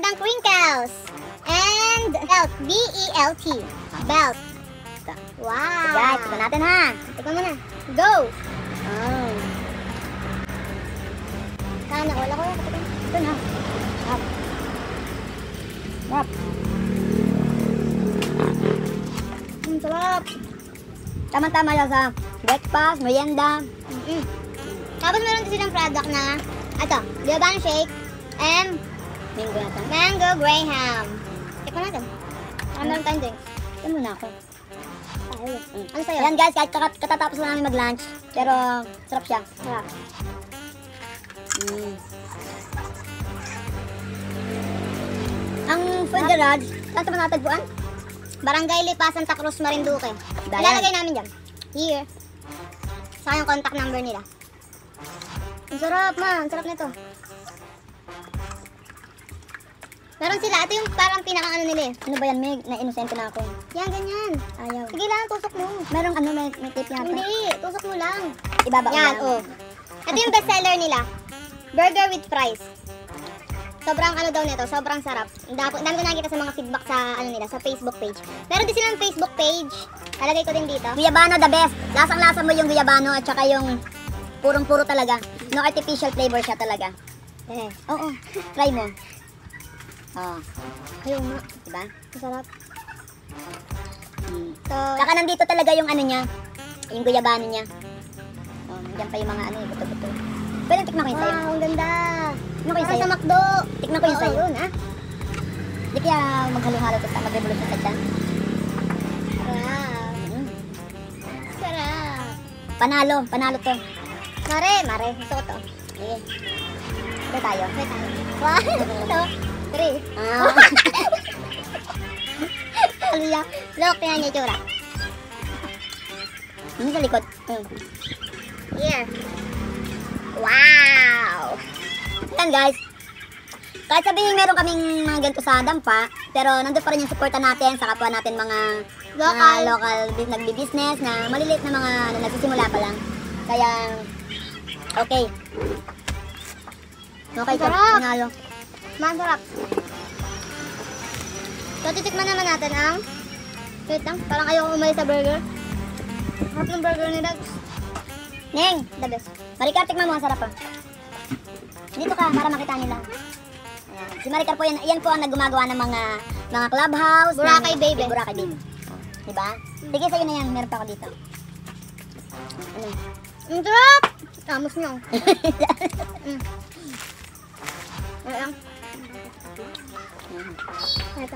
magandang crinkles. And belt. B-E-L-T. Belt. Wow. Guys, tignan natin ha. Tignan mo na. Go. Oh. Sana all ako. Ito na. Sarap. Sarap. Sarap. Tama-tama yan sa breakfast, merienda. Tapos meron din silang product na ito, Guyabano shake and Mango yata. Mango Graham. Tikman natin. Parang meron tayong drinks. Ito muna ako. Ano sa'yo? Ayan guys, kahit katatapos na namin mag-lunch. Pero sarap siya. Sarap. Ang food garage, saan ito matatagpuan? Barangay Lipa, Santa Cruz, Marinduque. Dayan. Ilalagay namin dyan. Here. Saka yung contact number nila. Ang sarap man. Ang sarap nito. Meron sila. Ito yung parang pinaka-ano nila eh. Ano ba yan, Meg? Na-inosente na ako. Yan, ganyan. Ayaw. Sige lang, tusok mo. Merong ano, may tip yata. Hindi, tusok mo lang. Ibaba ko Yan, lang. oh. Ito yung bestseller nila. Burger with fries. Sobrang ano daw nito, sobrang sarap. Ang dami ko nakikita sa mga feedback sa ano nila, sa Facebook page. Meron din silang Facebook page. Lalagay ko din dito. Guyabano the best. Lasang-lasa mo yung guyabano at saka yung purong-puro talaga. No artificial flavor siya talaga. Oo. Try mo. Oh. Ayun nga. Diba? Masarap. So, Saka nandito talaga yung ano niya. Yung guyabano niya. Oh, nandiyan pa yung mga ano, buto-buto. Pwede tikman ko yung sa'yo. wow, ang ganda. Tikman ko yung Para sa'yo. sa McDo. Tikman ko yung Oo, sa'yo. yun, ah. Di kaya maghalo-halo ito sa mag-revolution sa tiyan. Sarap. Sarap. Panalo to. Mare. Gusto ko to. Eh. Ito tayo. Okay tayo. One, two, three. Ah. Ano yan? Look, tingnan niya yung tsura. Ano sa likod? Here. Wow! Yan guys. Kahit sabihin meron kaming mga ganito sa dampa, pero nandun pa rin yung suporta natin sa kapwa natin mga local nagbi-business na maliliit na mga ano, nagsisimula pa lang. Kaya, okay. Okay, Ang sarap. panalo. Masarap. So, titikman naman natin ang wait lang, parang ayoko umalis sa burger. Sarap ng burger nila. Neng, The best. Maricar, tikman mo, ang sarap pa. Dito ka, para makita nila. Ayan. Si Maricar po, yan po ang naggumagawa ng mga clubhouse. Boracay Baby. Boracay Baby. Diba? Sige, sa'yo na yan. Meron pa ako dito. Ano? Ang sarap! Tamos niyo. Ayan. Ito.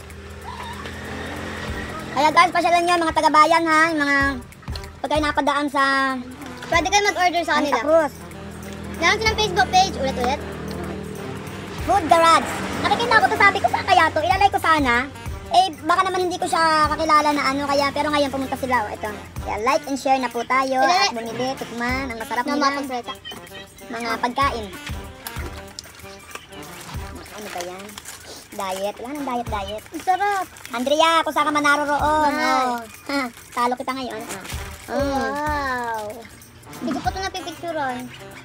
Kaya guys, pasyalan nyo mga taga-bayan ha. Yung mga pag kayo napadaan sa Pwede kayo mag-order sa Santa kanila. Cruz. Meron silang Facebook page. Ulit-ulit. Food Garage. Nakikita ko to, sabi ko sa kaya to. Ilalay ko sana. Eh, baka naman hindi ko siya kakilala na ano. Kaya, pero ngayon pumunta sila. Oh, ito. Kaya like and share na po tayo. At bumili, tikman. Ang masarap Na nila. mapagsalita. Mga pagkain. Ano ba yan? Diet. Wala nang diet. Ang sarap. Andrea, kung saan ka man naroroon. Hi. Oh. Ha, talo kita ngayon. Wow. Hindi ko pa ito napipicturean.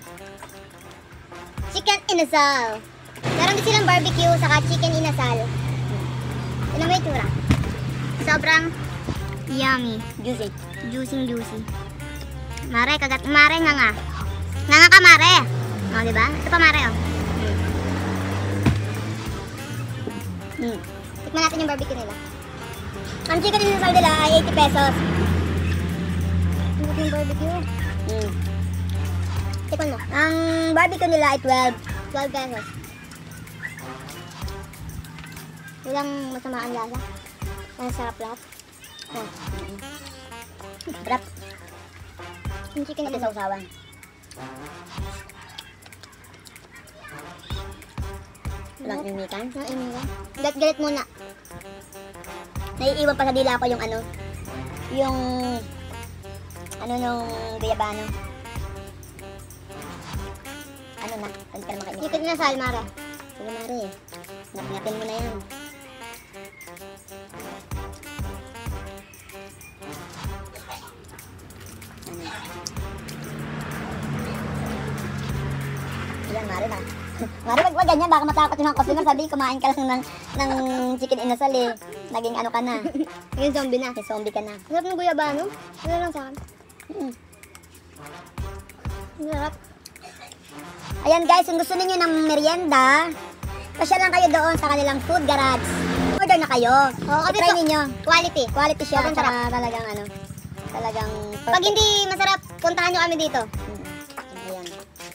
Chicken inasal. Meron din silang barbecue saka chicken inasal. Yun ang may tura. Sobrang yummy. Juicy. Juicy. Mare, mare nga nga. Nga ka mare. O, diba? Ito pa mare, oh. Tikman natin yung barbecue nila. Ang chicken inasal nila ay 80 pesos. Ito yung barbecue. Tikman mo. Ang barbecue nila ay 12 pesos. Walang masama ang lasa. Ang sarap lahat. Sarap. Yung chicken Pati inasal. sausawan. Walang imikan. Galit-galit muna. Naiiwan pa sa dila ko yung ano. Yung nung guyabano. Ano na? Pwede ka na makainin. Chicken inasal, mare. Sige mare. Ngap-ngapin mo na yan. Ano? Ayan mare ba? Mari, wag ganyan, baka matakot yung mga customer. Sabi, kumain ka lang ng chicken inasal eh. Naging ano ka na. Yung zombie na. May zombie ka na. Sarap ng guyabano. Ano lang sa akin. Sarap. Ayan guys, kung gusto niyo ng merienda, pasya lang kayo doon sa kanilang food garage. Order na kayo. Oo, kasi I-try ninyo. Quality. Quality siya. Sobrang Tsaka sarap. talagang ano, talagang perfect. Pag hindi masarap, puntahan nyo kami dito. Ayan.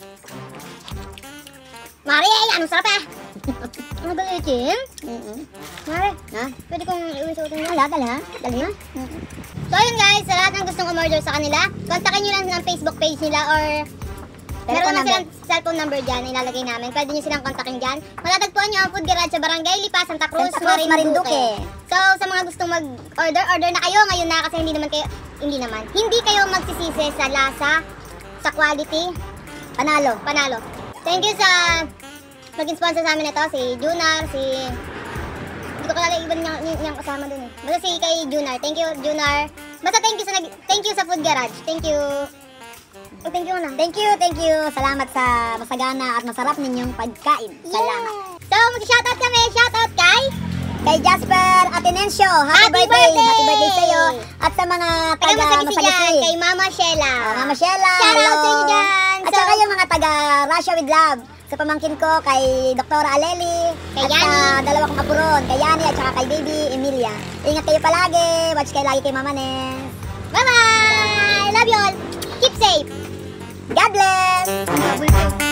Mari, anong sarap eh? Ano ba litin? Mari, Ha? pwede kong iuwi sa utang nyo? Dali ha? Dali ha? So ayun guys, sa lahat ng gustong umorder sa kanila, kontakin nyo lang ng Facebook page nila or meron naman silang cellphone number dyan na ilalagay namin. Pwede nyo silang kontakin dyan. Matatagpuan nyo ang food garage sa Barangay Lipa, Santa Cruz, Santa Cruz, Marinduque. So sa mga gustong mag-order, order na kayo ngayon na kasi hindi kayo magsisisi sa lasa, sa quality, Panalo. panalo. Thank you sa nag-sponsor sa amin ito, si Junar, hindi ko kalala iba niyang kasama dun eh. Basta si kay Junar. Thank you, Junar. Basta thank you sa food garage. Thank you. Oh, thank you na. Thank you. Salamat sa masagana at masarap ninyong pagkain. Salamat. So, mag-shoutout kami. Shoutout Kay Jasper Atenencio, happy birthday! Happy birthday sa iyo. At sa mga taga Masagisi dyan, Masagisi. kay Mama Sheila. Mama Sheila, Shoutout hello. sa inyo dyan. At saka yung mga taga Russia with Love. Sa pamangkin ko, kay Dr. Aleli. Kay at Yani. sa dalawa kong apuron, kay Yani at saka kay Baby Emilia. Ingat kayo palagi. Watch kayo lagi kay Mama Nes. Bye-bye! Love you all. Keep safe. God bless!